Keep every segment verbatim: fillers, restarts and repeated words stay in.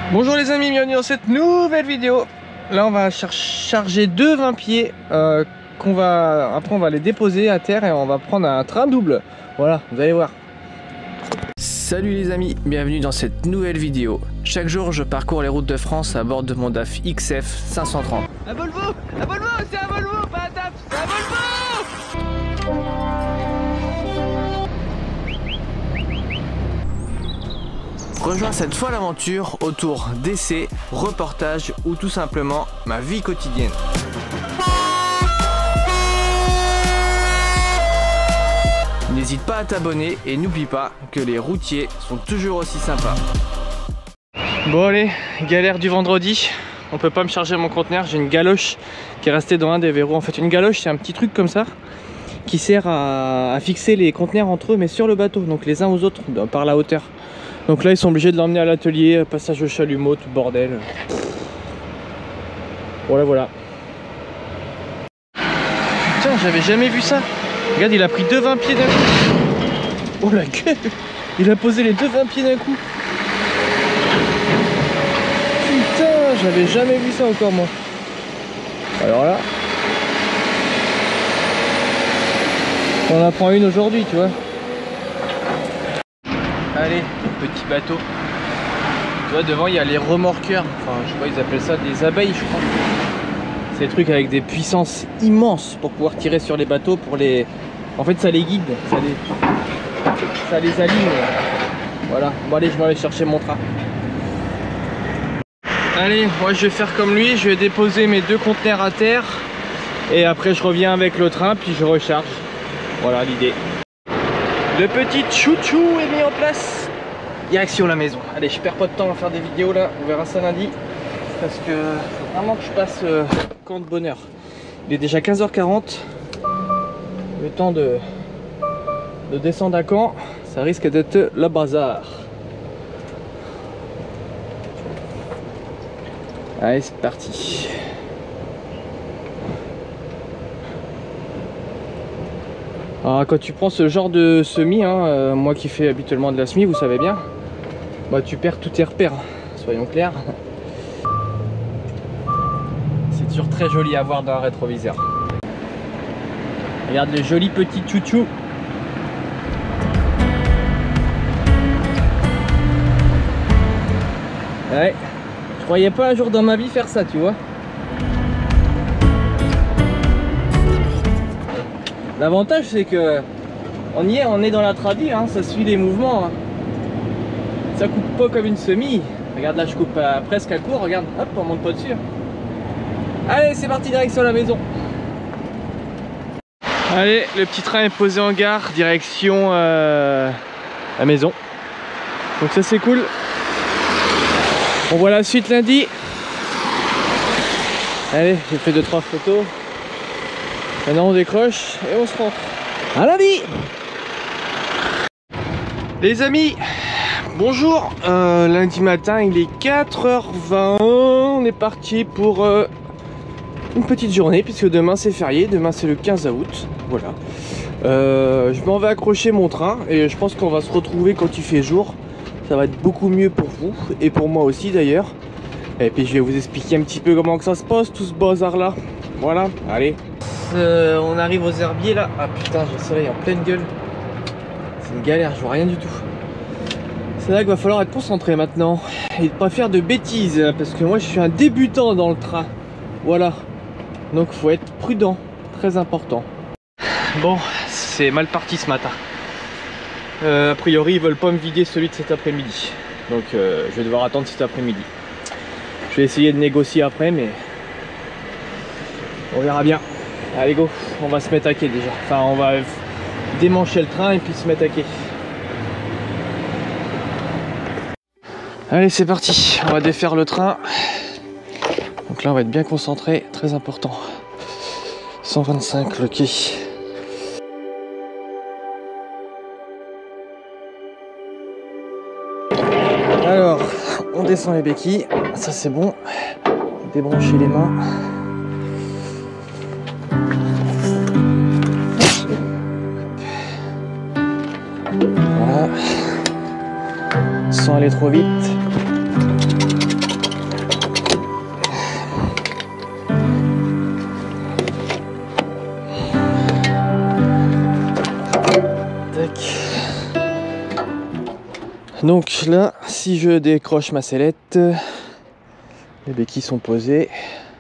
Bonjour les amis, bienvenue dans cette nouvelle vidéo. Là on va char charger deux vingt pieds euh, qu'on va, après on va les déposer à terre et on va prendre un train double. Voilà, vous allez voir. Salut les amis, bienvenue dans cette nouvelle vidéo. Chaque jour je parcours les routes de France à bord de mon D A F X F cinq cent trente. Un Volvo, un Volvo, c'est un Volvo, pas un D A F, c'est un Volvo. Rejoins cette fois l'aventure autour d'essais, reportages ou tout simplement ma vie quotidienne. N'hésite pas à t'abonner et n'oublie pas que les routiers sont toujours aussi sympas. Bon allez, galère du vendredi. On peut pas me charger mon conteneur, j'ai une galoche qui est restée dans un des verrous. En fait une galoche c'est un petit truc comme ça qui sert à, à fixer les conteneurs entre eux mais sur le bateau, donc les uns aux autres par la hauteur. Donc là ils sont obligés de l'emmener à l'atelier, passage au chalumeau, tout bordel. Voilà voilà. Putain, j'avais jamais vu ça. Regarde, il a pris deux vingt pieds d'un coup. Oh la gueule. Il a posé les deux vingt pieds d'un coup. Putain, j'avais jamais vu ça encore moi. Alors là, on en prend une aujourd'hui, tu vois. Allez, petit bateau. Tu vois, devant il y a les remorqueurs. Enfin, je sais pas, ils appellent ça des abeilles, je crois. C'est des trucs avec des puissances immenses pour pouvoir tirer sur les bateaux, pour les... En fait, ça les guide, ça les, ça les aligne. Voilà. Bon allez, je vais aller chercher mon train. Allez, moi je vais faire comme lui, je vais déposer mes deux conteneurs à terre et après je reviens avec le train puis je recharge. Voilà l'idée. Le petit chouchou est mis en place. Direction la maison. Allez, je perds pas de temps à faire des vidéos là, on verra ça lundi. Parce que faut vraiment que je passe euh, camp de bonheur. Il est déjà quinze heures quarante. Le temps de, de descendre à Caen, ça risque d'être le bazar. Allez, c'est parti. Alors quand tu prends ce genre de semis, hein, euh, moi qui fais habituellement de la semis, vous savez bien, bah tu perds tous tes repères, soyons clairs. C'est toujours très joli à voir dans un rétroviseur. Regarde le joli petit chouchou. Ouais, je croyais pas un jour dans ma vie faire ça, tu vois. L'avantage c'est que on y est, on est dans la tradi, hein, ça suit les mouvements. Hein. Ça coupe pas comme une semis. Regarde là, je coupe à, presque à court, regarde, hop, on monte pas dessus. Allez, c'est parti, direction la maison. Allez, le petit train est posé en gare, direction euh, la maison. Donc ça c'est cool. On voit la suite lundi. Allez, j'ai fait deux trois photos. Maintenant on décroche et on se rentre. À lundi. Les amis, bonjour. Euh, lundi matin, il est quatre heures vingt. On est parti pour euh, une petite journée puisque demain c'est férié. Demain c'est le quinze août. Voilà. Euh, je m'en vais accrocher mon train et je pense qu'on va se retrouver quand il fait jour. Ça va être beaucoup mieux pour vous et pour moi aussi d'ailleurs. Et puis je vais vous expliquer un petit peu comment que ça se passe, tout ce bazar là. Voilà, allez. Euh, on arrive aux herbiers là. Ah putain, j'ai le soleil en pleine gueule. C'est une galère, je vois rien du tout. C'est là qu'il va falloir être concentré maintenant et ne pas faire de bêtises parce que moi je suis un débutant dans le train. Voilà. Donc faut être prudent, très important. Bon, c'est mal parti ce matin. Euh, a priori ils veulent pas me vider celui de cet après-midi. Donc euh, je vais devoir attendre cet après-midi. Je vais essayer de négocier après mais on verra bien. Allez go, on va se mettre à quai déjà. Enfin on va démancher le train et puis se mettre à quai. Allez c'est parti, on va défaire le train. Donc là on va être bien concentré, très important. cent vingt-cinq le quai. Alors, on descend les béquilles, ça c'est bon. Débrancher les mains. Voilà. Sans aller trop vite. Donc là, si je décroche ma sellette, les béquilles sont posées.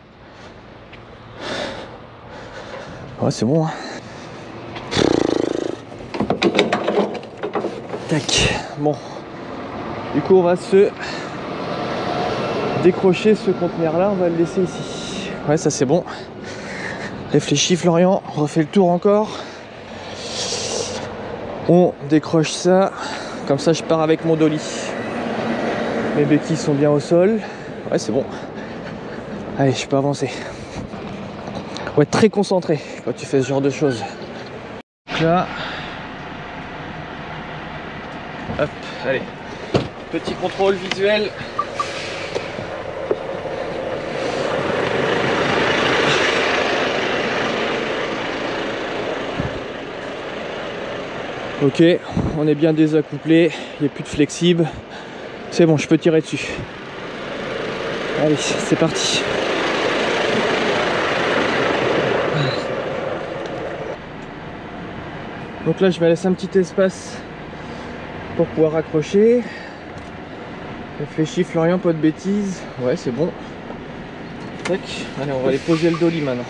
Ouais, c'est bon, hein. Tac. Bon. Du coup, on va se décrocher ce conteneur là, on va le laisser ici. Ouais, ça c'est bon. Réfléchis Florian, on refait le tour encore. On décroche ça. Comme ça, je pars avec mon dolly. Mes béquilles sont bien au sol. Ouais, c'est bon. Allez, je peux avancer. Faut être très concentré quand tu fais ce genre de choses. Donc là. Hop, allez. Petit contrôle visuel. Ok, on est bien désaccouplé, il n'y a plus de flexible. C'est bon, je peux tirer dessus. Allez, c'est parti. Donc là, je vais laisser un petit espace pour pouvoir accrocher. Réfléchis Florian, pas de bêtises. Ouais, c'est bon. Tac. Allez, on va aller poser le dolly maintenant.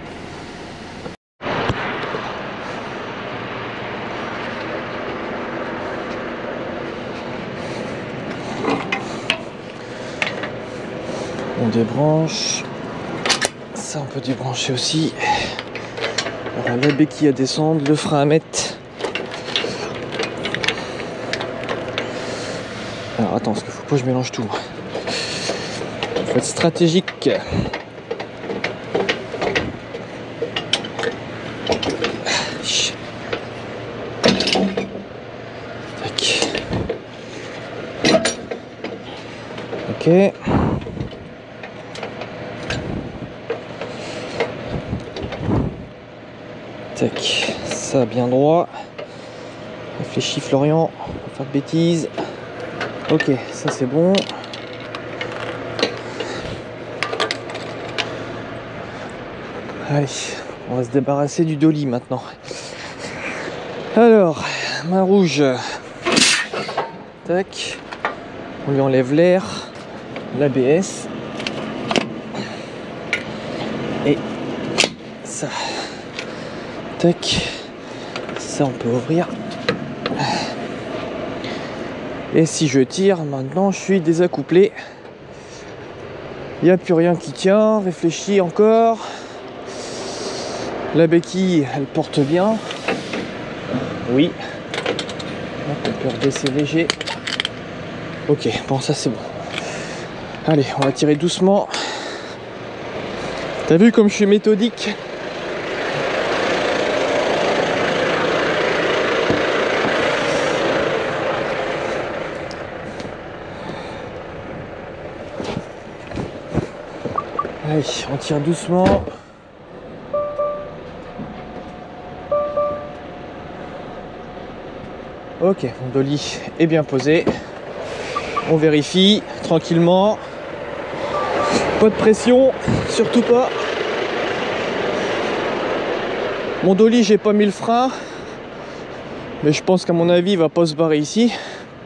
On débranche. Ça, on peut débrancher aussi. Alors, la béquille à descendre, le frein à mettre. Alors attends, parce qu'il faut pas que je mélange tout. Il faut être stratégique. Tac. Ok. Tac. Ça bien droit. Réfléchis Florian, pas faire de bêtises. Ok, ça c'est bon. Allez, on va se débarrasser du dolly maintenant. Alors, main rouge. Tac. On lui enlève l'air, l'A B S. Et ça. Tac. Ça on peut ouvrir. Et si je tire, maintenant je suis désaccouplé. Il n'y a plus rien qui tient. Réfléchis encore. La béquille, elle porte bien. Oui. Donc on peut rebaisser léger. Ok, bon ça c'est bon. Allez, on va tirer doucement. T'as vu comme je suis méthodique? Allez, on tire doucement. Ok, mon dolly est bien posé. On vérifie tranquillement. Pas de pression, surtout pas. Mon dolly, j'ai pas mis le frein. Mais je pense qu'à mon avis, il va pas se barrer ici.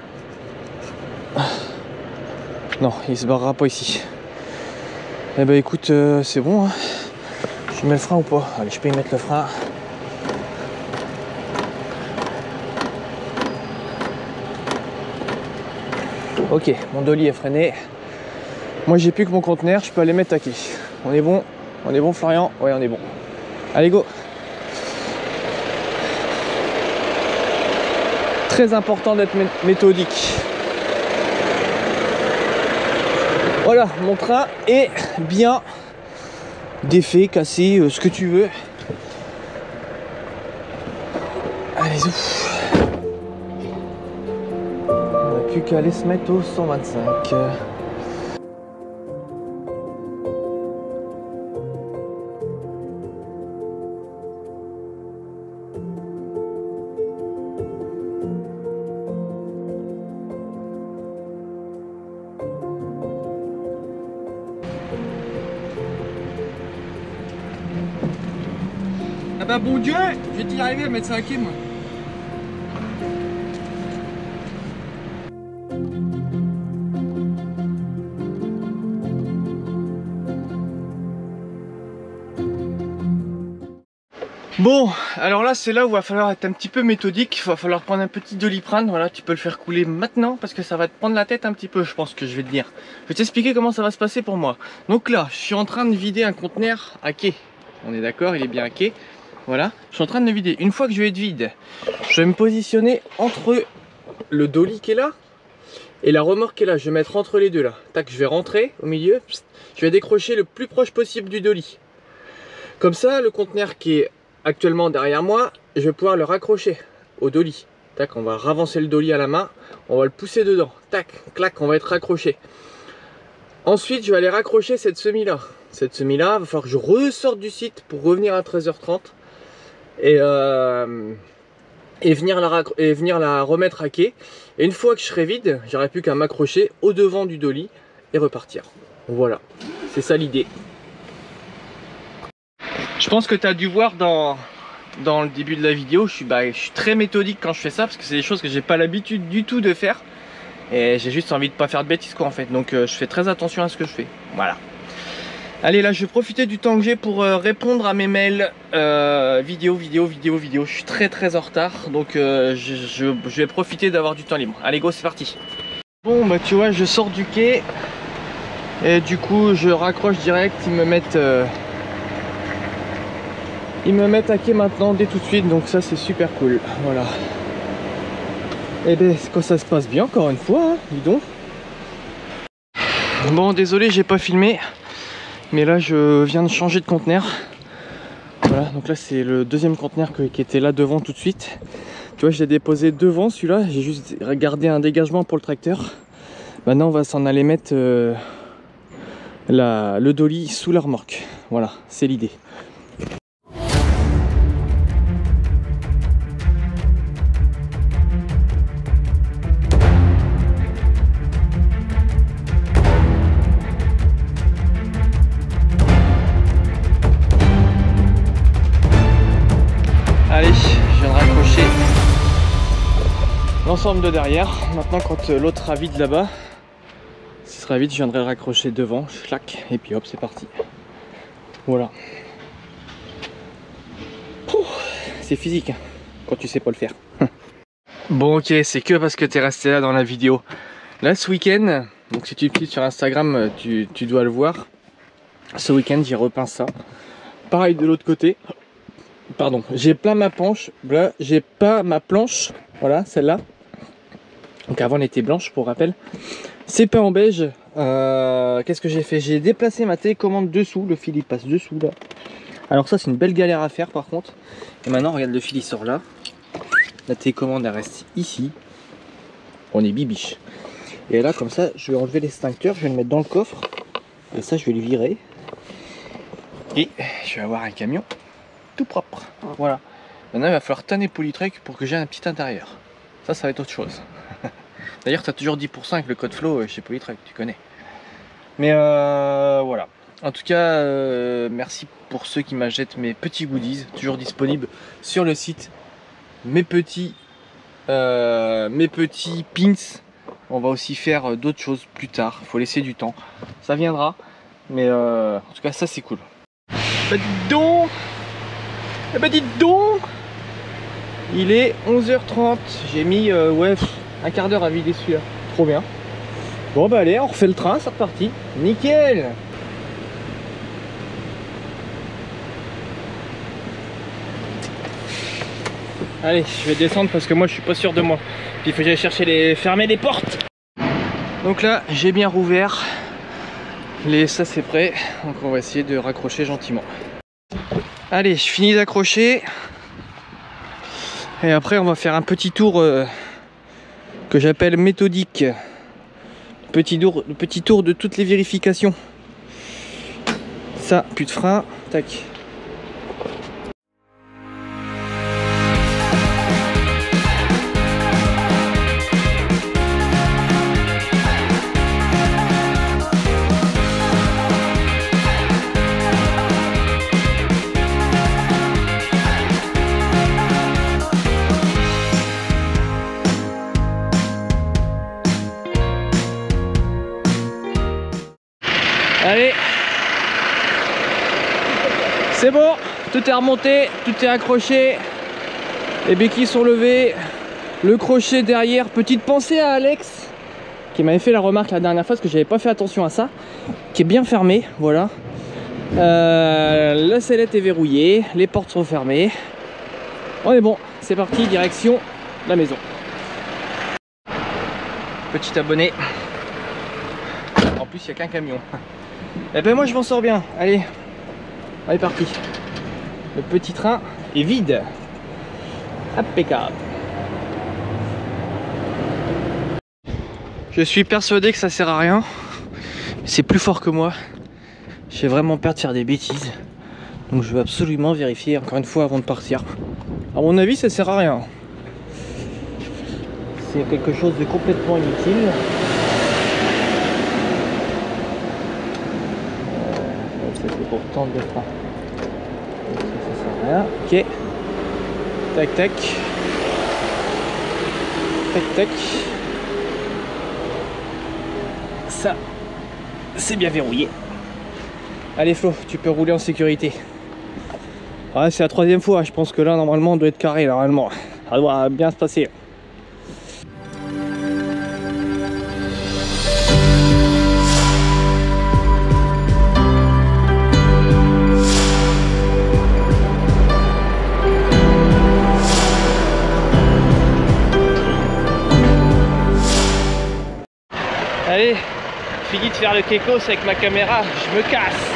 Non, il se barrera pas ici. Eh ben écoute, euh, c'est bon. Hein. Je mets le frein ou pas? Allez, je peux y mettre le frein. Ok, mon dolly est freiné. Moi, j'ai plus que mon conteneur, je peux aller mettre à quai. On est bon? On est bon, Florian? Ouais, on est bon. Allez, go! Très important d'être méthodique. Voilà, mon train est bien défait, cassé, euh, ce que tu veux. Allez, ouf. On n'a plus qu'à aller se mettre au cent vingt-cinq. Ah bah bon Dieu, je vais y arriver à mettre ça à quai moi. Bon, alors là c'est là où il va falloir être un petit peu méthodique, il va falloir prendre un petit Doliprane, voilà, tu peux le faire couler maintenant parce que ça va te prendre la tête un petit peu, je pense que je vais te dire. Je vais t'expliquer comment ça va se passer pour moi. Donc là, je suis en train de vider un conteneur à quai, on est d'accord, il est bien à quai, voilà. Je suis en train de le vider, une fois que je vais être vide, je vais me positionner entre le dolly qui est là et la remorque qui est là, je vais mettre entre les deux là. Tac, je vais rentrer au milieu, je vais décrocher le plus proche possible du dolly. Comme ça, le conteneur qui est actuellement derrière moi, je vais pouvoir le raccrocher au dolly. Tac, on va ravancer le dolly à la main, on va le pousser dedans. Tac, clac, on va être raccroché. Ensuite, je vais aller raccrocher cette semi là. Cette semi là, il va falloir que je ressorte du site pour revenir à treize heures trente et, euh, et, venir la et venir la remettre à quai. Et une fois que je serai vide, j'aurai plus qu'à m'accrocher au devant du dolly et repartir. Voilà, c'est ça l'idée. Je pense que tu as dû voir dans, dans le début de la vidéo, je suis, bah, je suis très méthodique quand je fais ça parce que c'est des choses que j'ai pas l'habitude du tout de faire et j'ai juste envie de pas faire de bêtises quoi en fait, donc euh, je fais très attention à ce que je fais, voilà. Allez, là je vais profiter du temps que j'ai pour euh, répondre à mes mails, euh, vidéo, vidéo, vidéo, vidéo, je suis très très en retard donc euh, je, je, je vais profiter d'avoir du temps libre. Allez go, c'est parti. Bon bah tu vois, je sors du quai et du coup je raccroche direct, ils me mettent... Euh, Ils me mettent à quai maintenant dès tout de suite, donc ça c'est super cool, voilà. Et ben quand ça se passe bien encore une fois, hein, dis donc. Bon désolé j'ai pas filmé, mais là je viens de changer de conteneur. Voilà, donc là c'est le deuxième conteneur que, qui était là devant tout de suite. Tu vois, je l'ai déposé devant celui-là, j'ai juste gardé un dégagement pour le tracteur. Maintenant on va s'en aller mettre euh, la, le dolly sous la remorque. Voilà, c'est l'idée. Allez, je viens de raccrocher l'ensemble de derrière. Maintenant quand l'autre sera vide là-bas, ce sera vide, je viendrai le raccrocher devant, clac, et puis hop, c'est parti. Voilà. C'est physique, hein, quand tu sais pas le faire. Bon ok, c'est que parce que tu es resté là dans la vidéo. Là ce week-end, donc si tu cliques sur Instagram, tu, tu dois le voir. Ce week-end j'ai repeint ça. Pareil de l'autre côté. Pardon, j'ai plein ma planche, là j'ai pas ma planche, voilà celle-là. Donc avant elle était blanche pour rappel. C'est peint en beige. Euh, Qu'est-ce que j'ai fait? J'ai déplacé ma télécommande dessous, le fil il passe dessous là. Alors ça c'est une belle galère à faire par contre. Et maintenant regarde, le fil il sort là. La télécommande elle reste ici. On est bibiche. Et là comme ça je vais enlever l'extincteur, je vais le mettre dans le coffre. Et ça je vais le virer. Et je vais avoir un camion tout propre. Voilà. Maintenant il va falloir tanner Polytruck pour que j'ai un petit intérieur. Ça, ça va être autre chose. D'ailleurs tu as toujours dix pour cent avec le code flow chez Polytruck, tu connais. Mais euh, voilà. En tout cas, euh, merci pour ceux qui m'achètent mes petits goodies, toujours disponibles sur le site. Mes petits, euh, mes petits pins. On va aussi faire d'autres choses plus tard. Il faut laisser du temps. Ça viendra. Mais euh, en tout cas, ça c'est cool. Bah dis donc. Eh ben dites donc, il est onze heures trente, j'ai mis euh, ouais, un quart d'heure à vider celui-là, trop bien. Bon bah allez, on refait le train, c'est reparti, nickel. Allez, je vais descendre parce que moi je suis pas sûr de moi. Puis il faut que j'aille chercher les, fermer les portes. Donc là, j'ai bien rouvert, les, ça c'est prêt, donc on va essayer de raccrocher gentiment. Allez, je finis d'accrocher et après on va faire un petit tour euh, que j'appelle méthodique. Petit tour, petit tour de toutes les vérifications. Ça, plus de frein, tac. Allez, c'est bon. tout est remonté, tout est accroché. Les béquilles sont levées. Le crochet derrière. Petite pensée à Alex qui m'avait fait la remarque la dernière fois parce que j'avais pas fait attention à ça. Qui est bien fermé, voilà. Euh, la sellette est verrouillée, les portes sont fermées. On est bon, c'est parti, direction la maison. Petit abonné. En plus, il n'y a qu'un camion. Et ben moi, je m'en sors bien. Allez, on est parti. Le petit train est vide. Impeccable. Je suis persuadé que ça sert à rien. C'est plus fort que moi. J'ai vraiment peur de faire des bêtises. Donc je veux absolument vérifier encore une fois avant de partir. À mon avis, ça sert à rien. C'est quelque chose de complètement inutile. Ça c'est pour tendre le frein. Ça, ça sert à rien. Ok. Tac tac. Tac tac. Ça, c'est bien verrouillé. Allez Flo, tu peux rouler en sécurité. Ouais, c'est la troisième fois, je pense que là normalement on doit être carré, normalement. Ça doit bien se passer. Allez, fini de faire le kékos avec ma caméra, je me casse.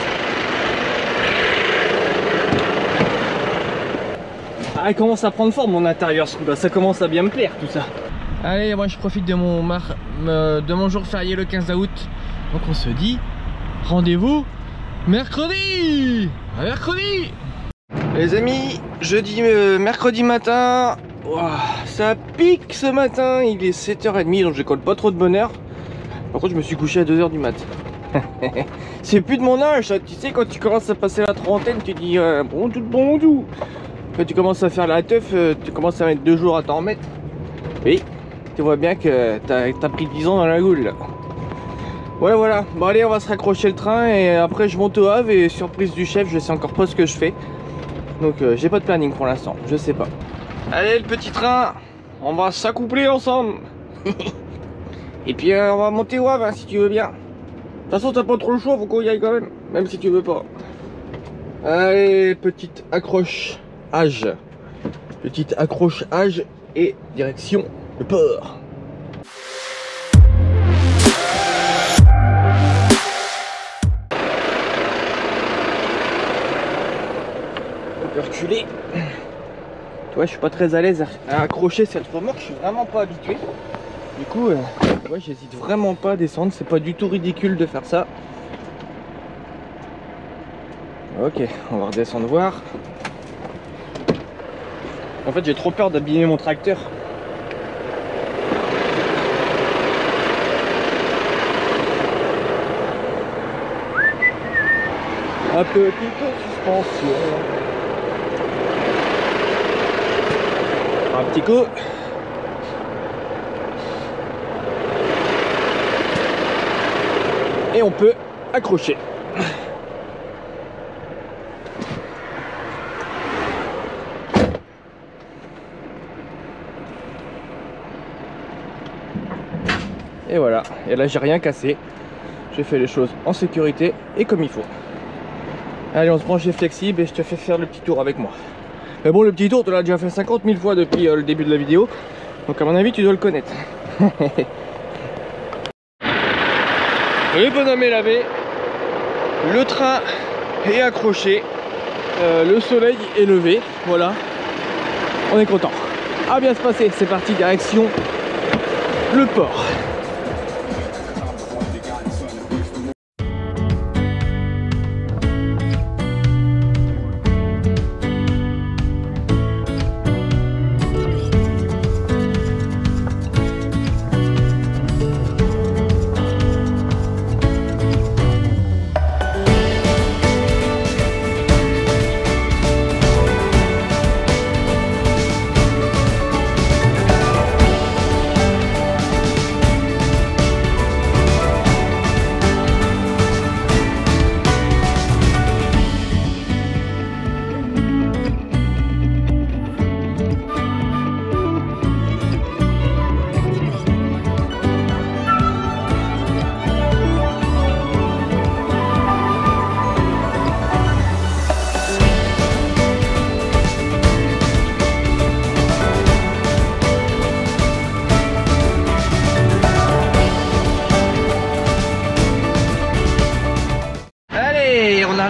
Ah, il commence à prendre forme mon intérieur, ça commence à bien me plaire tout ça. Allez, moi je profite de mon, mar... de mon jour férié le quinze août. Donc on se dit, rendez-vous mercredi. À mercredi. Les amis, jeudi, euh, mercredi matin, wow, ça pique ce matin, il est sept heures trente donc je colle pas trop de bonne heure. Par contre je me suis couché à deux heures du mat. C'est plus de mon âge ça. Tu sais quand tu commences à passer la trentaine tu dis euh, bon tout bon tout. Quand tu commences à faire la teuf, euh, tu commences à mettre deux jours à t'en remettre. Oui, tu vois bien que t'as as pris dix ans dans la goule là. Voilà voilà, bon allez on va se raccrocher le train et après je monte au Havre et surprise du chef je sais encore pas ce que je fais. Donc euh, j'ai pas de planning pour l'instant, je sais pas. Allez le petit train, on va s'accoupler ensemble. Et puis euh, on va monter au Havre hein, si tu veux bien. De toute façon t'as pas trop le choix, faut qu'on y aille quand même, même si tu veux pas. Allez, petite accroche âge. Petite accroche âge et direction le port. On peut reculer. Ouais, je suis pas très à l'aise à accrocher cette remorque, je suis vraiment pas habitué. Du coup, euh, ouais, j'hésite vraiment pas à descendre, c'est pas du tout ridicule de faire ça. Ok, on va redescendre voir. En fait, j'ai trop peur d'abîmer mon tracteur. Un petite suspension. Un petit coup. Et on peut accrocher. Et voilà, et là j'ai rien cassé. J'ai fait les choses en sécurité et comme il faut. Allez, on se branche les flexibles et je te fais faire le petit tour avec moi. Mais bon, le petit tour, tu l'as déjà fait cinquante mille fois depuis euh, le début de la vidéo. Donc à mon avis, tu dois le connaître. Le bonhomme est lavé. Le train est accroché. Euh, le soleil est levé. Voilà. On est content. À bien se passer. C'est parti, direction le port.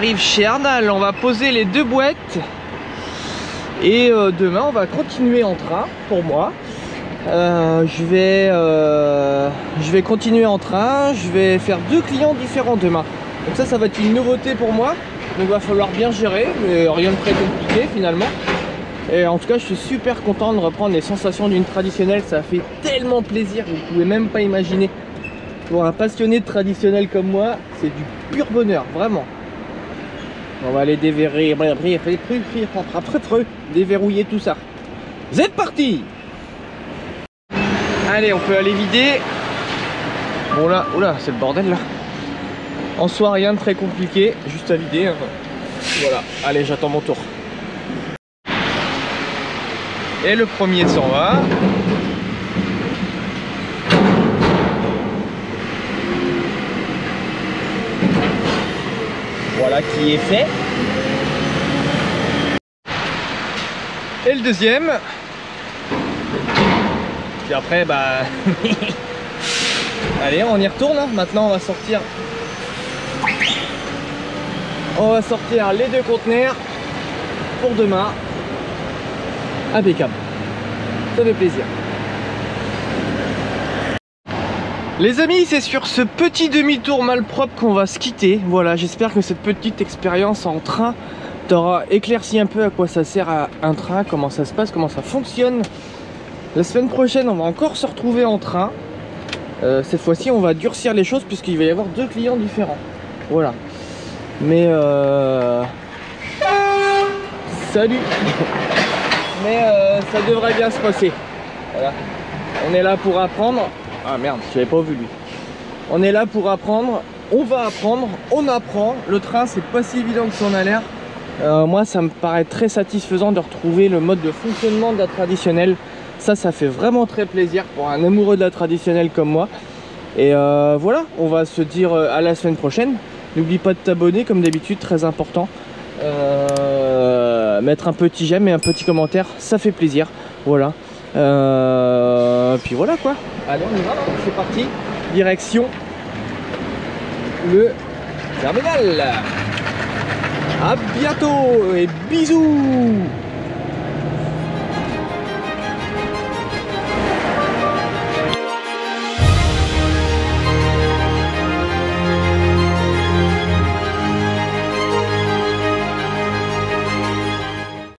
arrive chez Arnal, on va poser les deux boîtes. Et euh, demain on va continuer en train pour moi. Euh, je vais euh, je vais continuer en train, je vais faire deux clients différents demain. Donc ça ça va être une nouveauté pour moi. Donc il va falloir bien gérer, mais rien de très compliqué finalement. Et en tout cas je suis super content de reprendre les sensations d'une traditionnelle, ça fait tellement plaisir, vous pouvez même pas imaginer. Pour un passionné de traditionnel comme moi, c'est du pur bonheur, vraiment. On va aller déverrouiller, déverrouiller tout ça. C'est parti! Allez, on peut aller vider. Bon là, oula, c'est le bordel là. En soi, rien de très compliqué, juste à vider. Hein. Voilà, allez, j'attends mon tour. Et le premier s'en va. Voilà qui est fait. Et le deuxième. Puis après, bah... Allez, on y retourne. Hein. Maintenant, on va sortir... On va sortir les deux conteneurs pour demain. Impeccable. Ça fait plaisir. Les amis, c'est sur ce petit demi-tour malpropre qu'on va se quitter. Voilà, j'espère que cette petite expérience en train t'aura éclairci un peu à quoi ça sert à un train, comment ça se passe, comment ça fonctionne. La semaine prochaine, on va encore se retrouver en train. Euh, cette fois-ci, on va durcir les choses puisqu'il va y avoir deux clients différents. Voilà. Mais euh... Salut. Mais euh, ça devrait bien se passer. Voilà. On est là pour apprendre. Ah merde, je l'avais pas vu lui. On est là pour apprendre, on va apprendre, on apprend. Le train, c'est pas si évident que ça en a l'air. Euh, moi, ça me paraît très satisfaisant de retrouver le mode de fonctionnement de la traditionnelle. Ça, ça fait vraiment très plaisir pour un amoureux de la traditionnelle comme moi. Et euh, voilà, on va se dire à la semaine prochaine. N'oublie pas de t'abonner, comme d'habitude, très important. Euh, mettre un petit j'aime et un petit commentaire, ça fait plaisir. Voilà. Euh, puis voilà quoi. Allez, on y va, c'est parti. Direction le terminal. À bientôt et bisous.